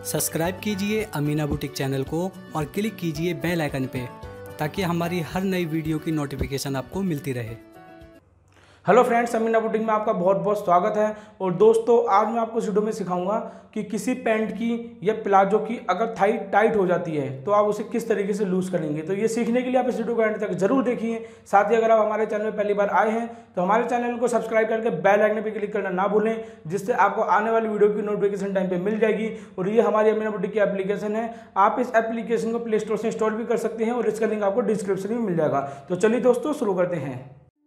Subscribe कीजिए Amina boutique channel को और क्लिक कीजिए बेल आइकन पे ताकि हमारी हर नई वीडियो की नोटिफिकेशन आपको मिलती रहे। हेलो फ्रेंड्स, अमीना बुटीक में आपका बहुत बहुत स्वागत है। और दोस्तों, आज मैं आपको इस वीडियो में सिखाऊंगा कि किसी पैंट की या प्लाजो की अगर थाई टाइट हो जाती है तो आप उसे किस तरीके से लूज करेंगे। तो ये सीखने के लिए आप इस वीडियो को एंड तक जरूर देखिए। साथ ही अगर आप हमारे चैनल में पहली बार आए हैं तो हमारे चैनल को सब्सक्राइब करके बेल आइकन पर क्लिक करना ना भूलें, जिससे आपको आने वाली वीडियो की नोटिफिकेशन टाइम पर मिल जाएगी। और ये हमारी अमीना बुटीक की एप्लीकेशन है। आप इस एप्लीकेशन को प्ले स्टोर से इंस्टॉल भी कर सकते हैं और इसका लिंक आपको डिस्क्रिप्शन में मिल जाएगा। तो चलिए दोस्तों, शुरू करते हैं।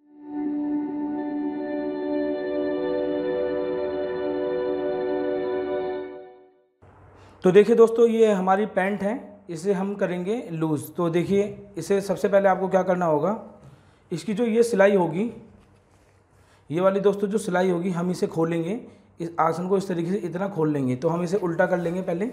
तो देखिए दोस्तों, ये हमारी पैंट है, इसे हम करेंगे लूज़। तो देखिए, इसे सबसे पहले आपको क्या करना होगा, इसकी जो ये सिलाई होगी, ये वाली दोस्तों जो सिलाई होगी, हम इसे खोलेंगे। इस आसन को इस तरीके से इतना खोल लेंगे। तो हम इसे उल्टा कर लेंगे पहले।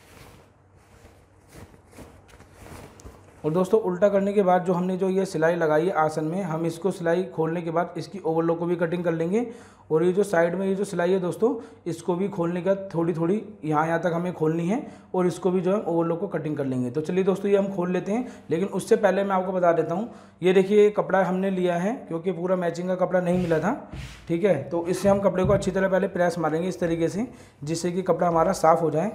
और दोस्तों, उल्टा करने के बाद जो हमने जो ये सिलाई लगाई है आसन में, हम इसको सिलाई खोलने के बाद इसकी ओवरलॉक को भी कटिंग कर लेंगे। और ये जो साइड में ये जो सिलाई है दोस्तों, इसको भी खोलने के बाद थोड़ी थोड़ी यहाँ तक हमें खोलनी है और इसको भी जो है ओवरलॉक को कटिंग कर लेंगे। तो चलिए दोस्तों, ये हम खोल लेते हैं। लेकिन उससे पहले मैं आपको बता देता हूँ, ये देखिए कपड़ा हमने लिया है क्योंकि पूरा मैचिंग का कपड़ा नहीं मिला था। ठीक है, तो इससे हम कपड़े को अच्छी तरह पहले प्रेस मारेंगे इस तरीके से, जिससे कि कपड़ा हमारा साफ़ हो जाए।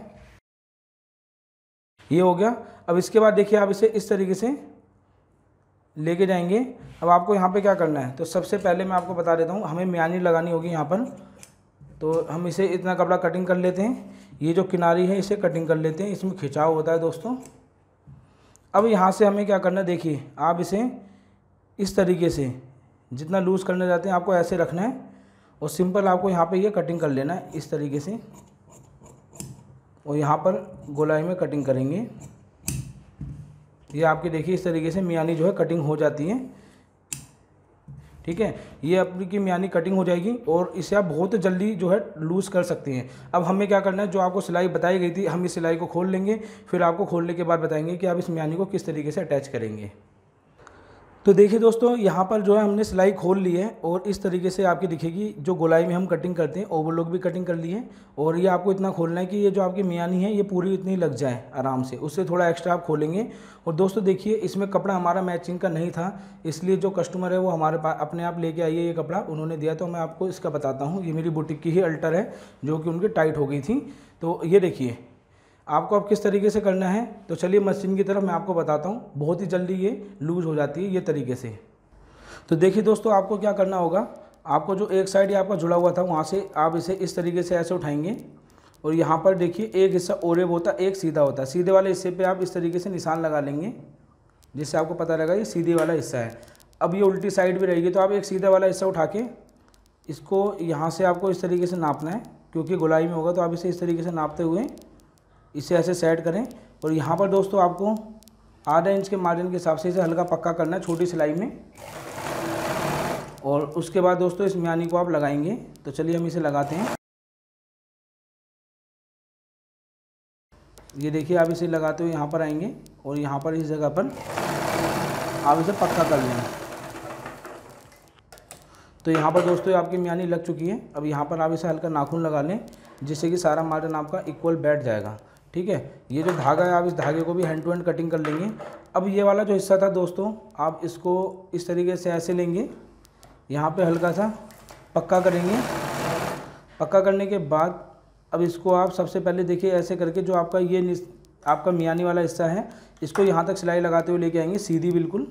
ये हो गया। अब इसके बाद देखिए, आप इसे इस तरीके से लेके जाएंगे। अब आपको यहाँ पे क्या करना है, तो सबसे पहले मैं आपको बता देता हूँ, हमें म्यानी लगानी होगी यहाँ पर। तो हम इसे इतना कपड़ा कटिंग कर लेते हैं। ये जो किनारी है इसे कटिंग कर लेते हैं, इसमें खिंचाव होता है दोस्तों। अब यहाँ से हमें क्या करना है, देखिए आप इसे इस तरीके से जितना लूज़ करने जाते हैं आपको ऐसे रखना है और सिंपल आपको यहाँ पर ये कटिंग कर लेना है इस तरीके से। और यहाँ पर गोलाई में कटिंग करेंगे। ये आपके देखिए इस तरीके से मियानी जो है कटिंग हो जाती है। ठीक है, ये अपनी की मियानी कटिंग हो जाएगी और इसे आप बहुत जल्दी जो है लूज़ कर सकते हैं। अब हमें क्या करना है, जो आपको सिलाई बताई गई थी, हम इस सिलाई को खोल लेंगे। फिर आपको खोलने के बाद बताएंगे कि आप इस मियानी को किस तरीके से अटैच करेंगे। तो देखिए दोस्तों, यहाँ पर जो है हमने सिलाई खोल ली है और इस तरीके से आपकी दिखेगी। जो गोलाई में हम कटिंग करते हैं, ओवरलॉक भी कटिंग कर ली है। और ये आपको इतना खोलना है कि ये जो आपकी मियानी है ये पूरी इतनी लग जाए आराम से, उससे थोड़ा एक्स्ट्रा आप खोलेंगे। और दोस्तों देखिए, इसमें कपड़ा हमारा मैचिंग का नहीं था, इसलिए जो कस्टमर है वो हमारे पास अपने आप लेके आई है। ये कपड़ा उन्होंने दिया, तो मैं आपको इसका बताता हूँ। ये मेरी बुटीक की ही अल्टर है जो कि उनकी टाइट हो गई थी। तो ये देखिए, आपको अब किस तरीके से करना है, तो चलिए मशीन की तरफ मैं आपको बताता हूँ। बहुत ही जल्दी ये लूज़ हो जाती है ये तरीके से। तो देखिए दोस्तों, आपको क्या करना होगा, आपको जो एक साइड ये आपका जुड़ा हुआ था वहाँ से आप इसे इस तरीके से ऐसे उठाएंगे। और यहाँ पर देखिए एक हिस्सा ओरेब होता है, एक सीधा होता है। सीधे वाले हिस्से पे आप इस तरीके से निशान लगा लेंगे, जिससे आपको पता रहेगा ये सीधे वाला हिस्सा है। अब ये उल्टी साइड भी रहेगी, तो आप एक सीधा वाला हिस्सा उठा के इसको यहाँ से आपको इस तरीके से नापना है, क्योंकि गोलाई में होगा। तो आप इसे इस तरीके से नापते हुए इसे ऐसे सेट करें। और यहाँ पर दोस्तों आपको आधा इंच के मार्जिन के हिसाब से इसे हल्का पक्का करना है छोटी सिलाई में। और उसके बाद दोस्तों इस मियानी को आप लगाएंगे। तो चलिए हम इसे लगाते हैं। ये देखिए, आप इसे लगाते हुए यहाँ पर आएंगे और यहाँ पर इस जगह पर आप इसे पक्का कर लें। तो यहाँ पर दोस्तों आपकी मियानी लग चुकी है। अब यहाँ पर आप इसे हल्का नाखून लगा लें, जिससे कि सारा मार्जिन आपका इक्वल बैठ जाएगा। ठीक है, ये जो धागा है, आप इस धागे को भी हैंड टू हैंड कटिंग कर लेंगे। अब ये वाला जो हिस्सा था दोस्तों, आप इसको इस तरीके से ऐसे लेंगे, यहाँ पे हल्का सा पक्का करेंगे। पक्का करने के बाद अब इसको आप सबसे पहले देखिए ऐसे करके, जो आपका ये आपका मियानी वाला हिस्सा है, इसको यहाँ तक सिलाई लगाते हुए लेके आएंगे सीधी, बिल्कुल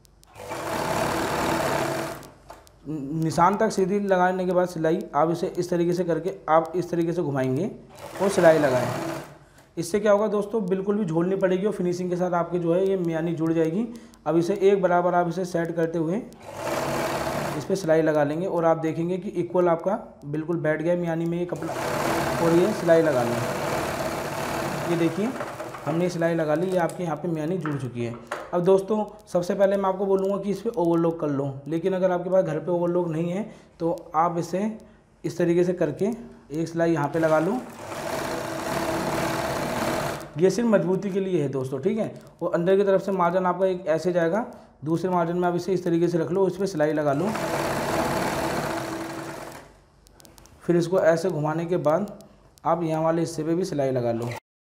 निशान तक सीधी लगाने के बाद सिलाई आप इसे इस तरीके से करके आप इस तरीके से घुमाएंगे और सिलाई लगाएं। इससे क्या होगा दोस्तों, बिल्कुल भी झोल नहीं पड़ेगी और फिनिशिंग के साथ आपके जो है ये मियानी जुड़ जाएगी। अब इसे एक बराबर आप इसे सेट करते हुए इस पर सिलाई लगा लेंगे और आप देखेंगे कि इक्वल आपका बिल्कुल बैठ गया मियानी में ये कपड़ा। और ये सिलाई लगा लें। ये देखिए, हमने सिलाई लगा ली, ये आपके यहाँ पे मियानी जुड़ चुकी है। अब दोस्तों सबसे पहले मैं आपको बोलूँगा कि इस पर ओवरलॉक कर लो, लेकिन अगर आपके पास घर पे ओवरलॉक नहीं है तो आप इसे इस तरीके से करके एक सिलाई यहाँ पे लगा लो। ये सिर्फ मजबूती के लिए है दोस्तों, ठीक है। और अंदर की तरफ से मार्जिन आपका एक ऐसे जाएगा, दूसरे मार्जिन में आप इसे इस तरीके से रख लो, इस पर सिलाई लगा लो। फिर इसको ऐसे घुमाने के बाद आप यहाँ वाले हिस्से पे भी सिलाई लगा लो।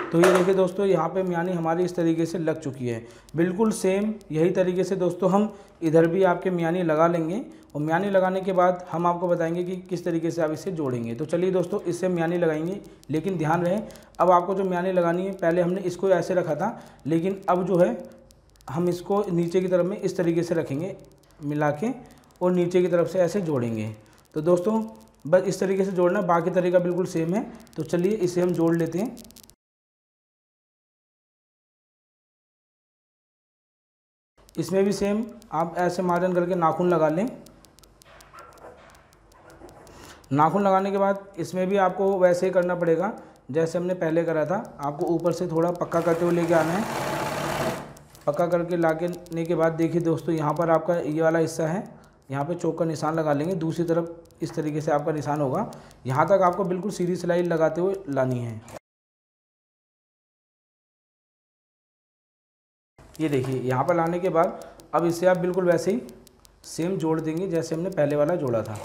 तो ये देखिए दोस्तों, यहाँ पे म्यानी हमारी इस तरीके से लग चुकी है। बिल्कुल सेम यही तरीके से दोस्तों हम इधर भी आपके म्यानी लगा लेंगे, और म्यानी लगाने के बाद हम आपको बताएंगे कि किस तरीके से आप इसे जोड़ेंगे। तो चलिए दोस्तों, इससे म्यानी लगाएंगे, लेकिन ध्यान रहे अब आपको जो म्यानी लगानी है, पहले हमने इसको ऐसे रखा था, लेकिन अब जो है हम इसको नीचे की तरफ में इस तरीके से रखेंगे मिला के, और नीचे की तरफ से ऐसे जोड़ेंगे। तो दोस्तों बस इस तरीके से जोड़ना, बाकी तरीका बिल्कुल सेम है। तो चलिए इसे हम जोड़ लेते हैं। इसमें भी सेम आप ऐसे मार्जन करके नाखून लगा लें। नाखून लगाने के बाद इसमें भी आपको वैसे ही करना पड़ेगा जैसे हमने पहले करा था। आपको ऊपर से थोड़ा पक्का करते हुए लेके आना है। पक्का करके लाने के बाद देखिए दोस्तों, यहाँ पर आपका ये वाला हिस्सा है, यहाँ पे चौक का निशान लगा लेंगे। दूसरी तरफ इस तरीके से आपका निशान होगा। यहाँ तक आपको बिल्कुल सीधी सिलाई लगाते हुए लानी है। ये देखिए, यहाँ पर लाने के बाद अब इसे आप बिल्कुल वैसे ही सेम जोड़ देंगे जैसे हमने पहले वाला जोड़ा था।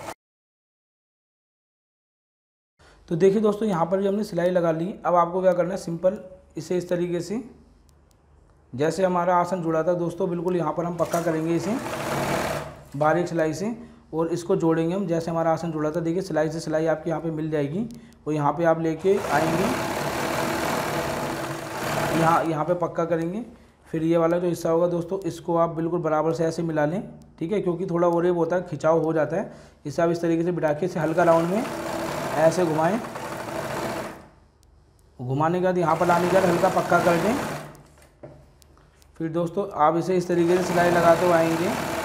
तो देखिए दोस्तों, यहाँ पर भी हमने सिलाई लगा ली। अब आपको क्या करना है, सिंपल इसे इस तरीके से जैसे हमारा आसन जुड़ा था दोस्तों, बिल्कुल यहाँ पर हम पक्का करेंगे इसे बारीक सिलाई से, और इसको जोड़ेंगे हम जैसे हमारा आसन जुड़ा था। देखिए सिलाई से सिलाई आपके यहाँ पे मिल जाएगी, और यहाँ पे आप लेके आएंगे, यहाँ पे पक्का करेंगे। फिर ये वाला जो हिस्सा होगा दोस्तों, इसको आप बिल्कुल बराबर से ऐसे मिला लें, ठीक है, क्योंकि थोड़ा वो रेब होता है, खिंचाव हो जाता है। इसे आप इस तरीके से बिठा के इसे हल्का राउंड में ऐसे घुमाएं। घुमाने के बाद यहाँ पर लाने के बाद हल्का पक्का कर दें। फिर दोस्तों आप इसे इस तरीके से सिलाई लगाते हुए आएंगे,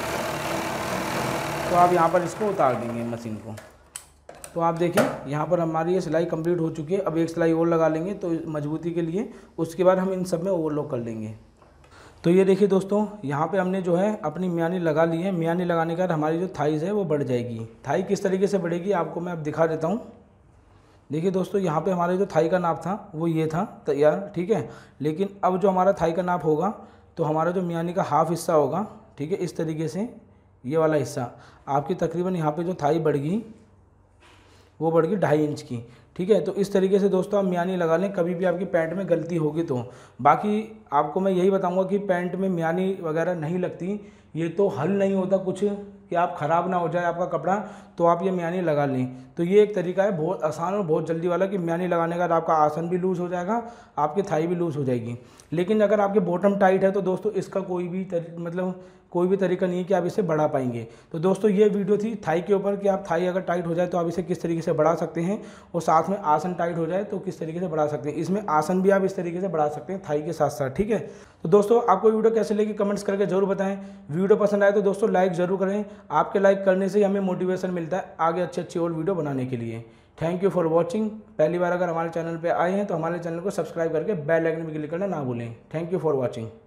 तो आप यहाँ पर इसको उतार देंगे मशीन को। तो आप देखिए यहाँ पर हमारी ये सिलाई कंप्लीट हो चुकी है। अब एक सिलाई और लगा लेंगे तो मजबूती के लिए, उसके बाद हम इन सब में ओवरलॉक कर लेंगे। तो ये देखिए दोस्तों, यहाँ पे हमने जो है अपनी म्यानी लगा ली है। म्यानी लगाने के बाद हमारी जो थाइज़ है वो बढ़ जाएगी। थाई किस तरीके से बढ़ेगी आपको मैं अब दिखा देता हूँ। देखिए दोस्तों, यहाँ पे हमारे जो थाई का नाप था वो ये था तैयार, ठीक है। लेकिन अब जो हमारा थाई का नाप होगा, तो हमारा जो म्यानी का हाफ हिस्सा होगा, ठीक है, इस तरीके से ये वाला हिस्सा आपकी तकरीबन यहाँ पे जो थाई बढ़ गई वो बढ़ गई 2.5 इंच की, ठीक है। तो इस तरीके से दोस्तों आप म्यानी लगा लें। कभी भी आपकी पैंट में गलती होगी तो, बाकी आपको मैं यही बताऊंगा कि पैंट में म्यानी वगैरह नहीं लगती, ये तो हल नहीं होता कुछ कि आप ख़राब ना हो जाए आपका कपड़ा, तो आप ये म्यानी लगा लें। तो ये एक तरीका है बहुत आसान और बहुत जल्दी वाला कि म्यानी लगाने के बाद आपका आसन भी लूज़ हो जाएगा, आपकी थाई भी लूज़ हो जाएगी। लेकिन अगर आपके बॉटम टाइट है तो दोस्तों इसका कोई भी तरीका नहीं है कि आप इसे बढ़ा पाएंगे। तो दोस्तों ये वीडियो थी थाई के ऊपर कि आप थाई अगर टाइट हो जाए तो आप इसे किस तरीके से बढ़ा सकते हैं, और साथ में आसन टाइट हो जाए तो किस तरीके से बढ़ा सकते हैं। इसमें आसन भी आप इस तरीके से बढ़ा सकते हैं थाई के साथ साथ, ठीक है। तो दोस्तों आपको वीडियो कैसे लगी कमेंट्स करके जरूर बताएं। वीडियो पसंद आए तो दोस्तों लाइक ज़रूर करें। आपके लाइक करने से ही हमें मोटिवेशन मिलता है आगे अच्छी और वीडियो बनाने के लिए। Thank you for watching. पहली बार अगर हमारे चैनल पर आए हैं तो हमारे चैनल को सब्सक्राइब करके बेल आइकन भी क्लिक करना ना भूलें। Thank you for watching.